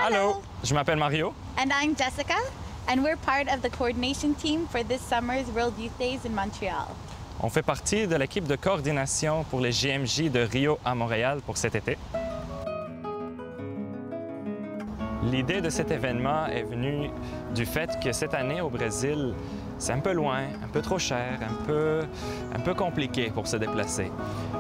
Allô, je m'appelle Mario. And I'm Jessica, and we're part of the coordination team for this summer's World Youth Days in Montreal. On fait partie de l'équipe de coordination pour les JMJ de Rio à Montréal pour cet été. L'idée de cet événement est venue du fait que cette année au Brésil, c'est un peu loin, un peu trop cher, un peu compliqué pour se déplacer.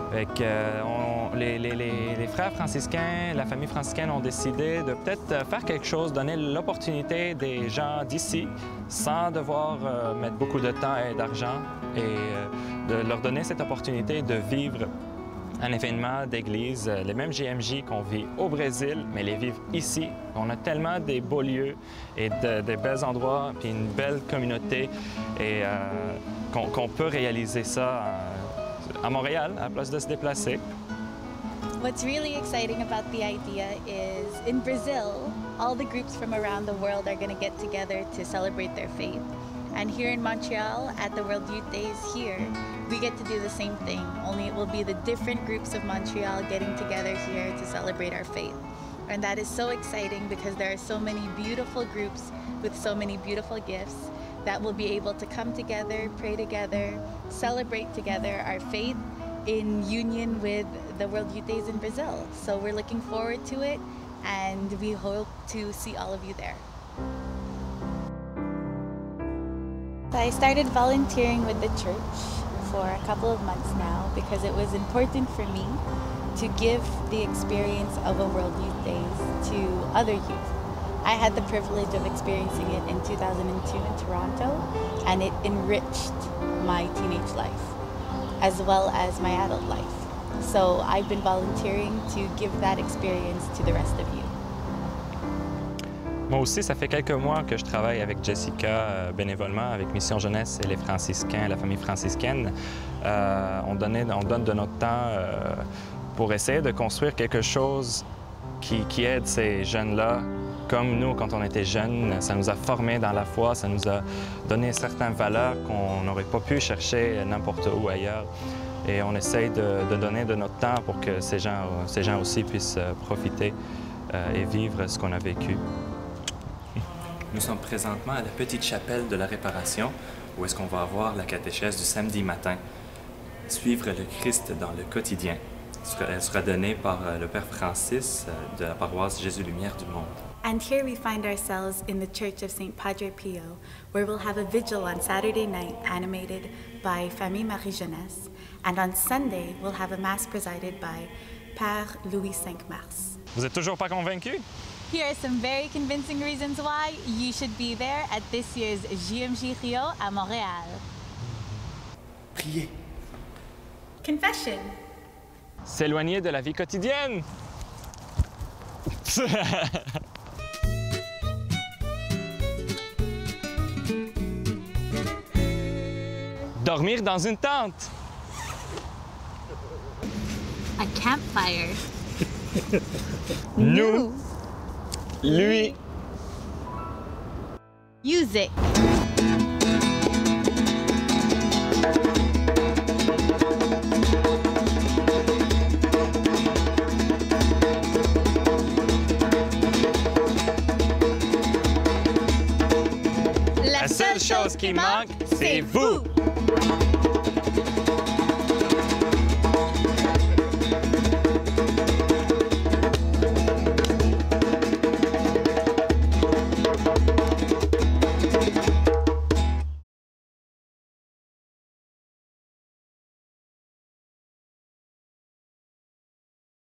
Les frères franciscains, la famille franciscaine ont décidé de peut-être faire quelque chose, donner l'opportunité des gens d'ici, sans devoir mettre beaucoup de temps et d'argent, et de leur donner cette opportunité de vivre un événement d'église, les mêmes JMJ qu'on vit au Brésil, mais les vivre ici. On a tellement des beaux lieux et des beaux endroits, puis une belle communauté, et qu'on peut réaliser ça à Montréal, à la place de se déplacer. What's really exciting about the idea is in Brazil, all the groups from around the world are going to get together to celebrate their faith. And here in Montreal, at the World Youth Days here, we get to do the same thing, only it will be the different groups of Montreal getting together here to celebrate our faith. And that is so exciting because there are so many beautiful groups with so many beautiful gifts that will be able to come together, pray together, celebrate together our faith in union with the World Youth Days in Brazil. So we're looking forward to it, and we hope to see all of you there. I started volunteering with the church for a couple of months now because it was important for me to give the experience of a World Youth Days to other youth. I had the privilege of experiencing it in 2002 in Toronto, and it enriched my teenage life as well as my adult life. So I've been volunteering to give that experience to the rest of you. Moi aussi, ça fait quelques mois que je travaille avec Jessica bénévolement, avec Mission Jeunesse et les franciscains, la famille franciscaine. On donne de notre temps pour essayer de construire quelque chose qui aide ces jeunes-là. Comme nous, quand on était jeunes, ça nous a formés dans la foi, ça nous a donné certaines valeurs qu'on n'aurait pas pu chercher n'importe où ailleurs. Et on essaye de donner de notre temps pour que ces gens aussi puissent profiter et vivre ce qu'on a vécu. Nous sommes présentement à la petite chapelle de la Réparation, où est-ce qu'on va avoir la catéchèse du samedi matin. Suivre le Christ dans le quotidien. Elle sera donnée par le Père Francis de la paroisse Jésus-Lumière du Monde. And here we find ourselves in the Church of St. Padre Pio, where we'll have a vigil on Saturday night animated by Famille Marie Jeunesse, and on Sunday we'll have a Mass presided by Père Louis V Mars. Vous êtes toujours pas convaincus? Here are some very convincing reasons why you should be there at this year's JMJ Rio à Montréal. Priez. Confession. S'éloigner de la vie quotidienne. Dormir dans une tente. A campfire. Nous. Lui. Music. La seule chose qui manque, c'est vous!